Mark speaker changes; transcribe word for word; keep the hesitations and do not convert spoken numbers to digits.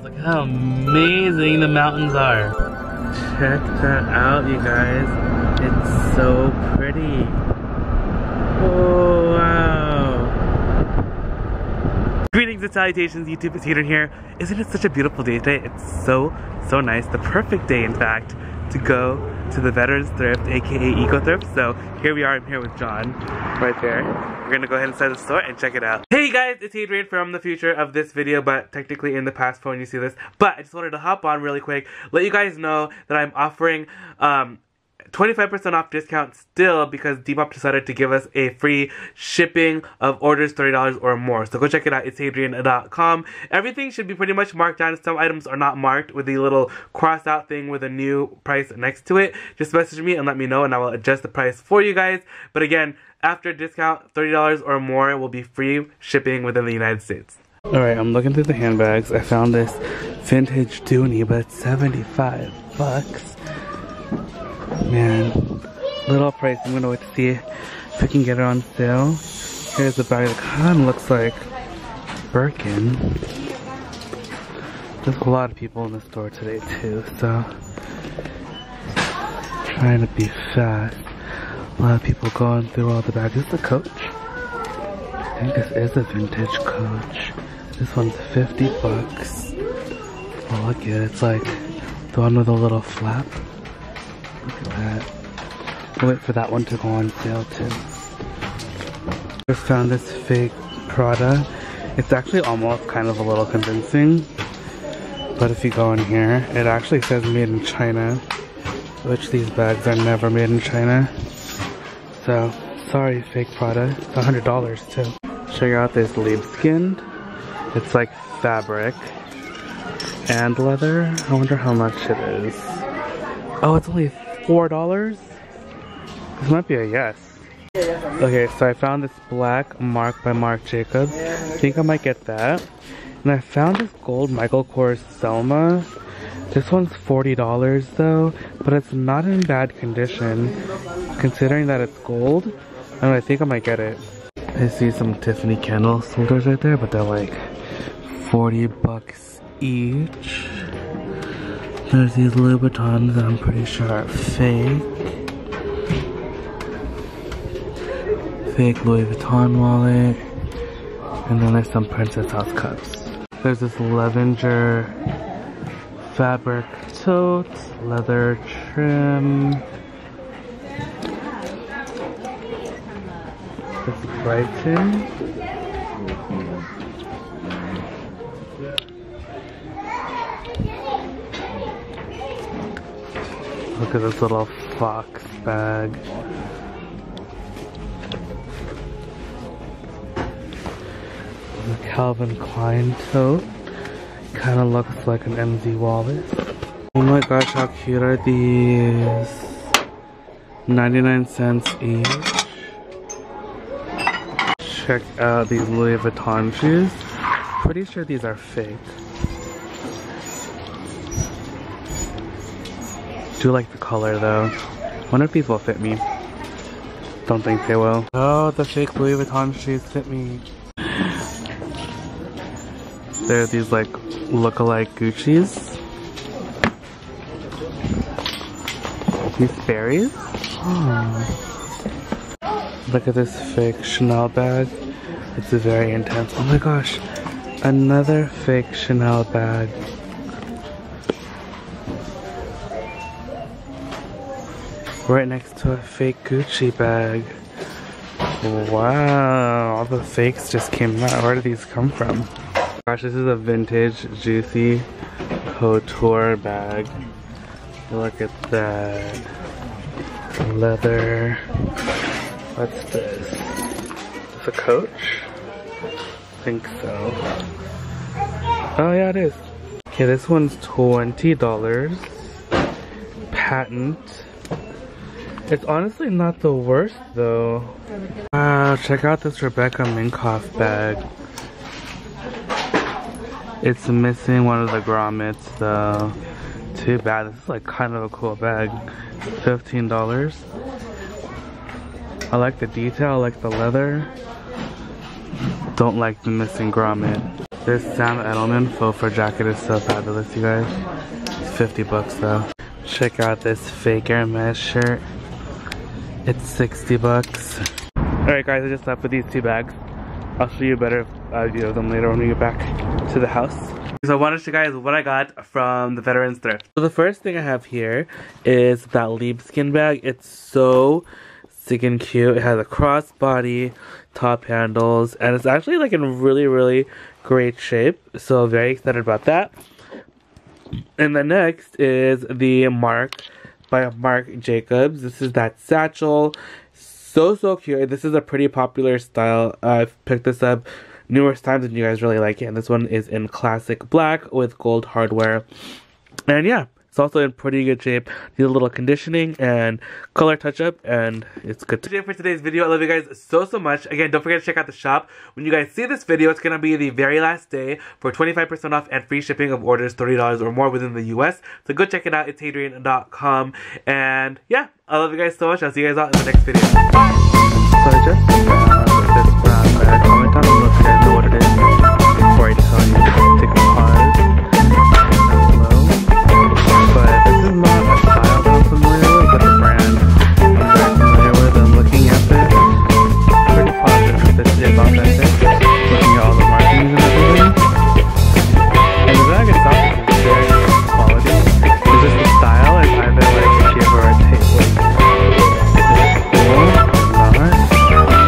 Speaker 1: look how amazing the mountains are. Check that out, you guys. It's so pretty. Oh, wow. Greetings and salutations, YouTube. It's Hayden here. Isn't it such a beautiful day today? It's so, so nice. The perfect day, in fact, to go to the Veterans Thrift, aka Eco Thrift. So here we are. I'm here with John, right there. We're gonna go ahead inside the store and check it out. Hey guys, it's Adrian from the future of this video, but technically in the past for when you see this. But I just wanted to hop on really quick, let you guys know that I'm offering um, twenty-five percent off discount still because Depop decided to give us a free shipping of orders thirty dollars or more. So go check it out. It's Adrian dot com. Everything should be pretty much marked down. Some items are not marked with the little cross out thing with a new price next to it. Just message me and let me know and I will adjust the price for you guys. But again, after discount, thirty dollars or more will be free shipping within the United States. Alright, I'm looking through the handbags. I found this vintage Dooney, but it's seventy-five bucks. Man, little price. I'm gonna wait to see if I can get it on sale. Here's the bag that kind of looks like Birkin. There's a lot of people in the store today too, so trying to be fast. A lot of people going through all the bags. Is this the Coach? I think this is a vintage Coach. This one's fifty bucks. Oh, look at it. It's like the one with a little flap. Look at that. I'll wait for that one to go on sale too. I found this fake Prada. It's actually almost kind of a little convincing. But if you go in here, it actually says made in China. Which these bags are never made in China. So, sorry fake Prada. It's a hundred dollars too. Check out this Libeskind. It's like fabric and leather. I wonder how much it is. Oh, it's only four dollars? This might be a yes. Okay, so I found this black Marc by Marc Jacobs. I think I might get that. And I found this gold Michael Kors Selma. This one's forty dollars though, but it's not in bad condition considering that it's gold. And I think I might get it. I see some Tiffany candle holders right there, but they're like forty bucks each. There's these Louboutins that I'm pretty sure are fake. Fake Louis Vuitton wallet. And then there's some Princess House cups. There's this Levenger fabric tote, leather trim. This is Brighton. Look at this little fox bag. The Calvin Klein tote. Kind of looks like an M Z wallet. Oh my gosh, how cute are these? ninety-nine cents each. Check out these Louis Vuitton shoes. Pretty sure these are fake. Do like the color though. Wonder if these will fit me. Don't think they will. Oh, the fake Louis Vuitton shoes fit me. There are these like look-alike Gucci's. These fairies. Oh. Look at this fake Chanel bag. It's very intense. Oh my gosh. Another fake Chanel bag. Right next to a fake Gucci bag. Wow, all the fakes just came out. Where did these come from? Gosh, this is a vintage Juicy couture bag. Look at that. Leather. What's this? Is a Coach? I think so. Oh yeah, it is. Okay, this one's twenty dollars. Patent. It's honestly not the worst though. Wow, check out this Rebecca Minkoff bag. It's missing one of the grommets though. Too bad. This is like kind of a cool bag. fifteen dollars. I like the detail, I like the leather. Don't like the missing grommet. This Sam Edelman faux fur jacket is so fabulous, you guys. It's fifty bucks though. Check out this fake Hermes shirt. It's sixty bucks. Alright guys, I just left with these two bags. I'll show you better uh, view of them later when we get back to the house. So I want to show you guys what I got from the Veterans Thrift. So the first thing I have here is that Liebskin bag. It's so stinking cute. It has a crossbody, top handles, and it's actually like in really, really great shape. So very excited about that. And the next is the Marc by Marc Jacobs. This is that satchel. So, so cute. This is a pretty popular style. Uh, I've picked this up numerous times and you guys really like it. And this one is in classic black with gold hardware. And yeah, it's also in pretty good shape. Needs a little conditioning and color touch-up, and it's good. That's it for today's video. I love you guys so, so much. Again, don't forget to check out the shop. When you guys see this video, it's going to be the very last day for twenty-five percent off and free shipping of orders thirty dollars or more within the U S. So go check it out. It's Hadrian dot com. And yeah, I love you guys so much. I'll see you guys all in the next video. Bye!